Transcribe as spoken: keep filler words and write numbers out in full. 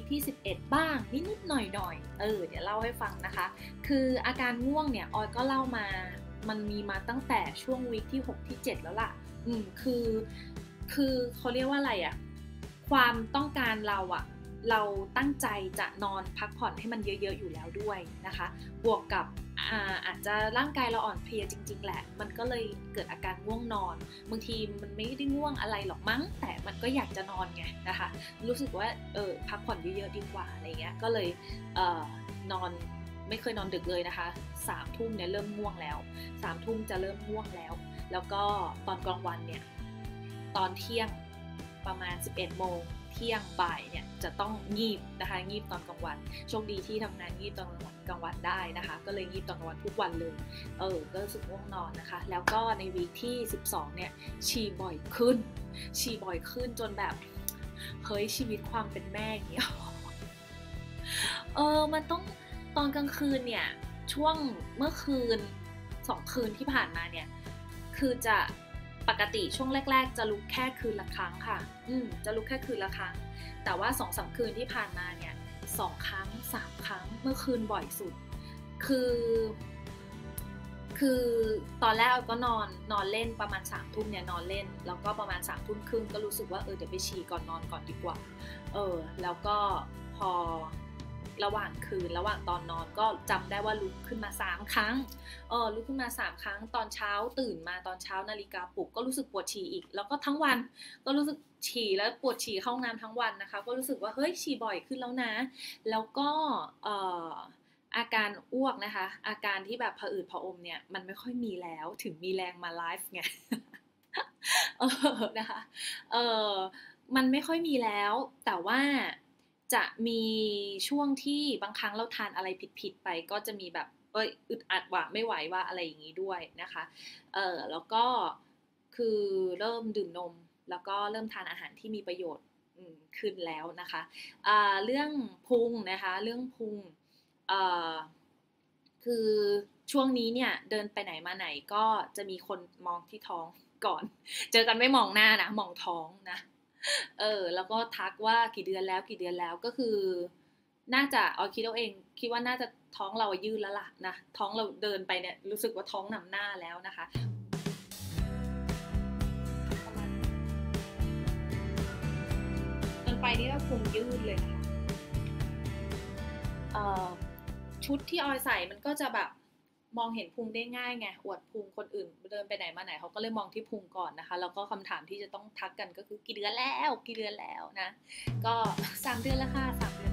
ที่สิบเอ็ดบ้างนิดๆหน่อยๆเออเดี๋ยวเล่าให้ฟังนะคะคืออาการง่วงเนี่ยออยก็เล่ามามันมีมาตั้งแต่ช่วงวีคที่หกที่เจ็ดแล้วล่ะอืมคือคือเขาเรียกว่าอะไรอะความต้องการเราอะเราตั้งใจจะนอนพักผ่อนให้มันเยอะๆอยู่แล้วด้วยนะคะบวกกับอ่าอาจจะร่างกายเราอ่อนเพลียจริงๆแหละมันก็เลยเกิดอาการง่วงนอนบางทีมันไม่ได้ง่วงอะไรหรอกมั้งแต่มันก็อยากจะนอนไงนะคะรู้สึกว่าเออพักผ่อนเยอะๆดีกว่าอะไรเงี้ยก็เลยเอ่อนอนไม่เคยนอนดึกเลยนะคะสามทุ่มเนี่ยเริ่มง่วงแล้วสามทุ่มจะเริ่มง่วงแล้วแล้วก็ตอนกลางวันเนี่ยตอนเที่ยงประมาณสิบเอ็ดโมงเที่ยงบ่ายเนี่ยจะต้องงีบนะคะงีบตอนกลางวันโชคดีที่ทำงานงีบตอนกลางวันได้นะคะก็เลยงีบตอนกลางวันทุกวันเลยเออก็รู้สึกง่วงนอนนะคะแล้วก็ในวีคที่สิบสองเนี่ยฉี่บ่อยขึ้นฉี่บ่อยขึ้นจนแบบเฮ้ยชีวิตความเป็นแม่อย่างเงี้ยเออมันต้องตอนกลางคืนเนี่ยช่วงเมื่อคืนสองคืนที่ผ่านมาเนี่ยคือจะปกติช่วงแรกๆจะลุกแค่คืนละครั้งค่ะอืมจะลุกแค่คืนละครั้งแต่ว่า สองสาม คืนที่ผ่านมาเนี่ยสองครั้งสามครั้งเมื่อคืนบ่อยสุดคือคือตอนแรกก็นอนนอนเล่นประมาณสามทุ่มเนี่ยนอนเล่นแล้วก็ประมาณสามทุ่มครึ่งก็รู้สึกว่าเออเดี๋ยวไปฉี่ก่อนนอนก่อนดีกว่าเออแล้วก็พอระหว่างคืนระหว่างตอนนอนก็จำได้ว่าลุกขึ้นมาสามครั้งเออลุกขึ้นมาสามครั้งตอนเช้าตื่นมาตอนเช้านาฬิกาปลุกก็รู้สึกปวดฉี่อีกแล้วก็ทั้งวันก็รู้สึกฉี่แล้วปวดฉี่เข้าห้องน้ำทั้งวันนะคะก็รู้สึกว่าเฮ้ยฉี่บ่อยขึ้นแล้วนะแล้วก็เอ่ออาการอ้วกนะคะอาการที่แบบผะอืดผะอมเนี่ยมันไม่ค่อยมีแล้วถึงมีแรงมาไลฟ์ไง เออนะคะเออมันไม่ค่อยมีแล้วแต่ว่าจะมีช่วงที่บางครั้งเราทานอะไรผิดๆไปก็จะมีแบบเอ้ยอึดอัดว่ะไม่ไหวว่าอะไรอย่างนี้ด้วยนะคะเออแล้วก็คือเริ่มดื่มนมแล้วก็เริ่มทานอาหารที่มีประโยชน์ขึ้นแล้วนะคะอ่าเรื่องพุงนะคะเรื่องพุงเอ่อคือช่วงนี้เนี่ยเดินไปไหนมาไหนก็จะมีคนมองที่ท้องก่อนเจอกันไม่มองหน้านะมองท้องนะเออแล้วก็ทักว่ากี่เดือนแล้วกี่เดือนแล้วก็คือน่าจะเอาคิดเอาเองคิดว่าน่าจะท้องเรายืดแล้วล่ะนะท้องเราเดินไปเนี่ยรู้สึกว่าท้องนำหน้าแล้วนะคะเดินไปนี่ก็พุงยืดเลยนะคะเอ่อชุดที่ออยใส่มันก็จะแบบมองเห็นพุงได้ง่ายไงอวดพุงคนอื่นเดินไปไหนมาไหนเขาก็เลยมองที่พุงก่อนนะคะแล้วก็คำถามที่จะต้องทักกันก็คือกี่เดือนแล้วกี่เดือนแล้วนะก็สามเดือนแล้วค่ะสามเดือน